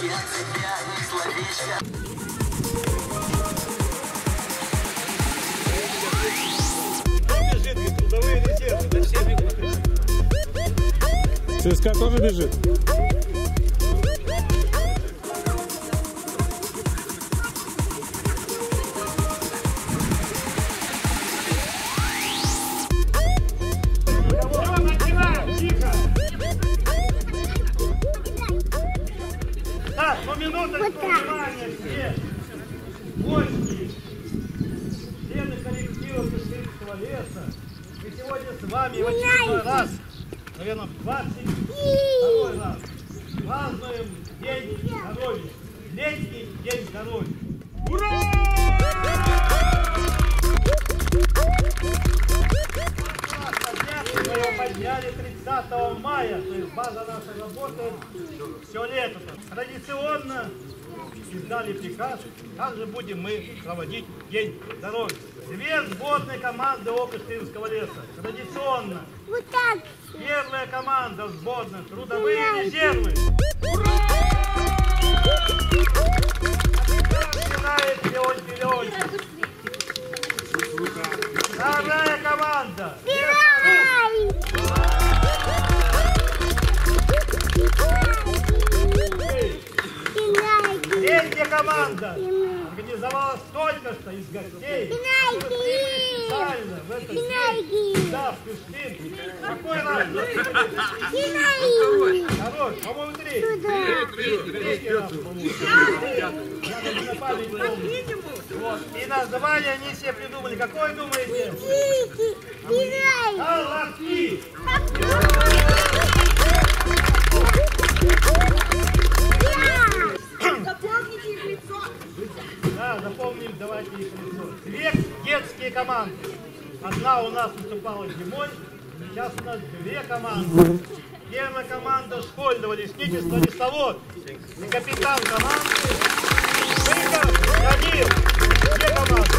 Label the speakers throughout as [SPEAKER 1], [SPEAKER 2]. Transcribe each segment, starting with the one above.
[SPEAKER 1] ЦСКА тоже бежит?
[SPEAKER 2] Так, по минуточку внимания все гости, члены коллектива Пушкинского леса. Мы сегодня с вами в очередной раз, наверное, в 22-й раз празднуем День здоровья. Летний день здоровья. Ура! Мы его подняли 30 мая, то есть база наша работает все лето. Традиционно издали приказ, как же будем мы проводить День здоровья. Две сборные команды Пушкинского леса. Традиционно.
[SPEAKER 3] Вот так.
[SPEAKER 2] Первая команда сборная трудовые резервы. Начинает Леонтий Леонтьевич. Вторая команда. Третья команда организовалась только что из гостей. Специально в этот день. Да, в Пушкин. Какой раз? Хорош, по-моему, третий раз, по-моему. На память помню. Вот. И название они все придумали. Какое думаете? Соловки. Да, запомним, давайте их лицо. Две детские команды. Одна у нас выступала зимой, сейчас у нас две команды. Первая команда школьного лесничества «Лесовод». И капитан команды Быков Данил. Две команды.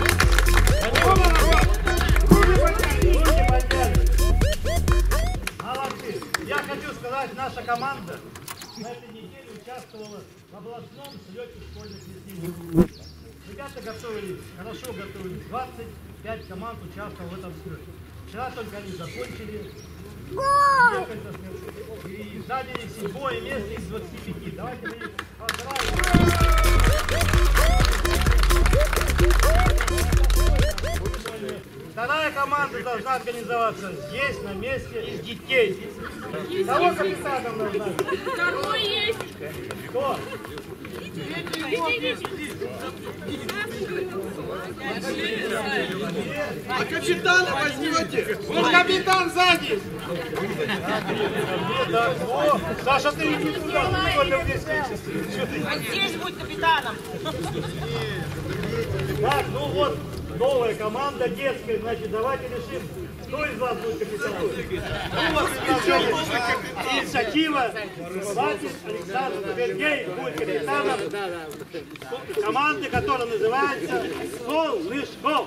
[SPEAKER 2] Руки подняли. Молодцы. Я хочу сказать, наша команда на этой неделе участвовала в областном слете школьных лесников. Ребята готовились, хорошо готовились. 25 команд участвовало в этом слете. Вчера только они закончили. И заняли 7-е место из 25. Давайте мы их поздравим. Вторая команда должна организоваться здесь, на месте, из детей. Кого капитаном нужна?
[SPEAKER 4] Какой есть?
[SPEAKER 2] Кто?
[SPEAKER 5] А капитана возьмете?
[SPEAKER 2] Вот капитан сзади! Саша, ты иди туда,
[SPEAKER 4] А здесь будет капитаном.
[SPEAKER 2] Так, ну вот, новая команда детская, значит, давайте решим, кто из вас будет капитаном. Ну вот инициатива, Батин Александр Сергей будет капитаном команды, которая называется «Солнышко».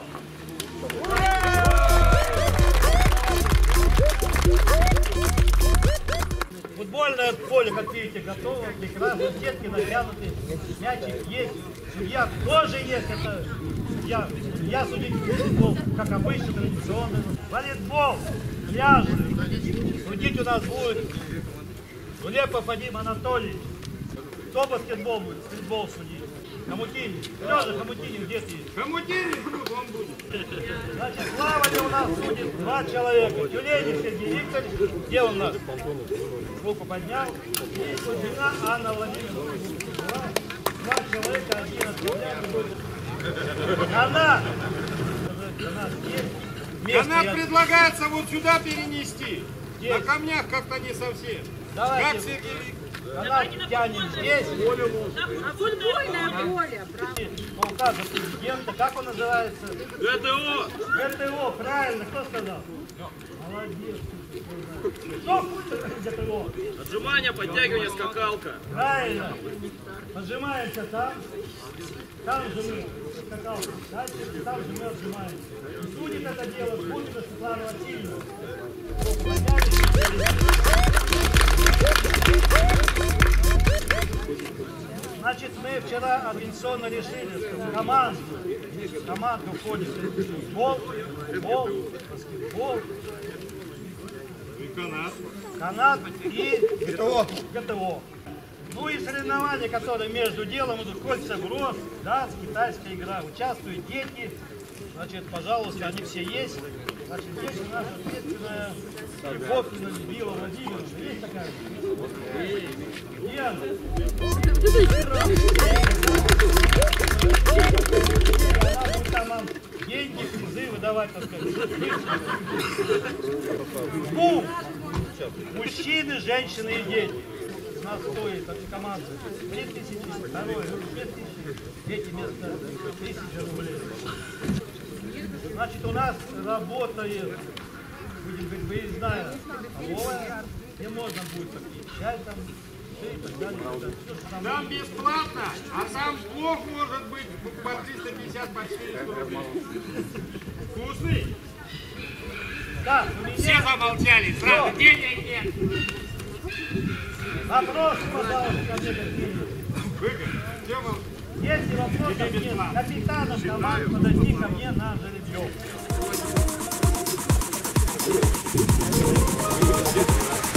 [SPEAKER 2] Футбольное поле, как видите, готово, прекрасно, сетки натянуты, мячик есть, судья тоже есть, это я судить футбол, как обычно, традиционный. Волейбол, пляжи, судить у нас будет Улепов Вадим Анатольевич. Кто баскетбол будет, стритбол судить? Хомутинин. Сережа Хомутинин, где ты?
[SPEAKER 5] Хомутинин, он будет.
[SPEAKER 2] Значит, плавание у нас будет 2 человека. Тюленев Сергей Викторович, где он у нас? Руку поднял. И Кузина Анна Владимировна. 2 человека, 11 будет. Она есть.
[SPEAKER 5] Она предлагается вот сюда перенести.
[SPEAKER 2] Здесь.
[SPEAKER 5] На камнях как-то не совсем.
[SPEAKER 2] Давайте.
[SPEAKER 5] Как Сергей Викторович?
[SPEAKER 2] Она тянет здесь.
[SPEAKER 4] Футбольное поле, правда.
[SPEAKER 2] По указу президента, как он называется?
[SPEAKER 5] ГТО.
[SPEAKER 2] ГТО, правильно, кто сказал? Молодец. Что ГТО?
[SPEAKER 5] Отжимания, подтягивания, скакалка.
[SPEAKER 2] Правильно. Поджимаемся там. Там же мы скакалка. Дальше там же мы отжимаемся. И судит это дело Бунина Светлана Васильевна. вчера организационно решили, что команду входит футбол, баскетбол, канат и ГТО. Ну и соревнования, которые между делом идут, кольцеброс, да, китайская игра. Участвуют дети. Значит, пожалуйста, они все есть. Значит, здесь у нас ответственная Любовкина Людмила Владимировна. Есть такая? Где она? Она будет там деньги, призы выдавать, так сказать. Ну, мужчины, женщины и дети. У нас стоит от команды 3000, второе 2000, дети вместо 1000 рублей. Значит, у нас работает, будем говорить, выездная столовая, где можно будет попить чай там, и так далее.
[SPEAKER 5] Там бесплатно, а сам плов может быть по 350, по 400 рублей. Вкусный?
[SPEAKER 2] Да, у меня...
[SPEAKER 5] Все замолчали, сразу денег нет.
[SPEAKER 2] Вопросы, пожалуйста, ко мне какие-нибудь.
[SPEAKER 5] Все молчат.
[SPEAKER 2] Если вопросов нет, капитаном команд подойти ко мне на жеребьевку.